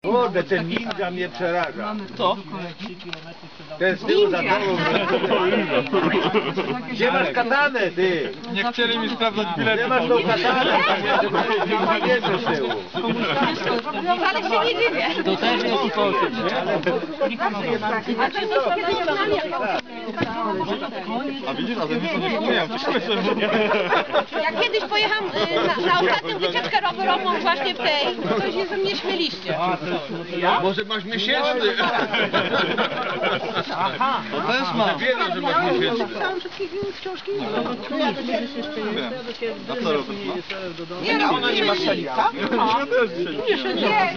Kurde, ten ninja mnie przeraża. Co? Ten z tyłu za tobą. Gdzie masz katanę, ty? Nie chcieli mi sprawdzać biletu. Gdzie masz tą katanę? Tam jest z tyłu. Ale się nie dziwię. To też jest sposób. A to nie kiedyś A widzisz, a ten nie zapomniałem, cieszymy się. Ja kiedyś pojechałam na ostatnią wycieczkę rowerową właśnie w tej, to się ze mnie śmieliście. Może masz miesięczny. Aha, to też mam. Wiedzą, że masz miesięczny. A co robisz? Nie, A ona nie ma szalika? Ja też dzisiaj.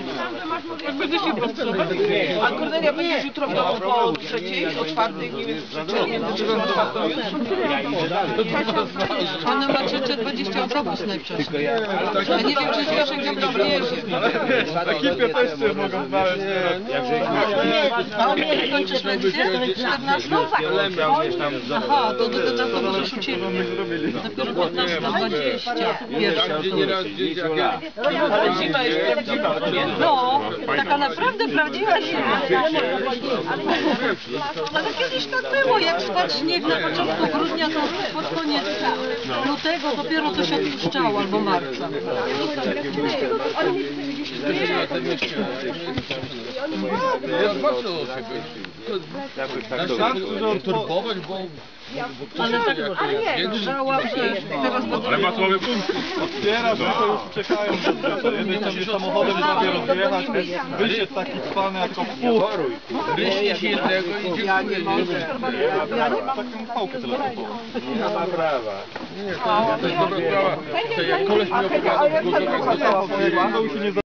A Kornelia, będziesz jutro w domu po trzeciej, o czwartej, nie wiem, Pana ma 320 autobus najwcześniej. Ja nie wiem, czy Związek tam przyjedzie. Ekipy też się mogą znaleźć. A on nie kończysz lekcję? 14? Aha, to możesz u Ciebie. Dopiero 15:20. Tam, gdzie nieraz gdzieś Ale zima jest prawdziwa. No, taka naprawdę prawdziwa zima. Ale kiedyś tak było, jak spadł śnieg na początku grudnia, to pod koniec lutego dopiero to się odpuszczało, albo marca. Ja zobaczę o siebie. Na szansu turbować, bo Ale tak, żałam, że teraz Ale ma słaby punkt. Otwierasz, to już czekają. Jeden sobie samochodem dopiero zjechać. Wyszedł taki cwany jak to ryśnie się jednego i dziękuję. taką pałkę telefonu. Nie ma prawa. To jest dobra sprawa. Jak koleś mi opowiadał,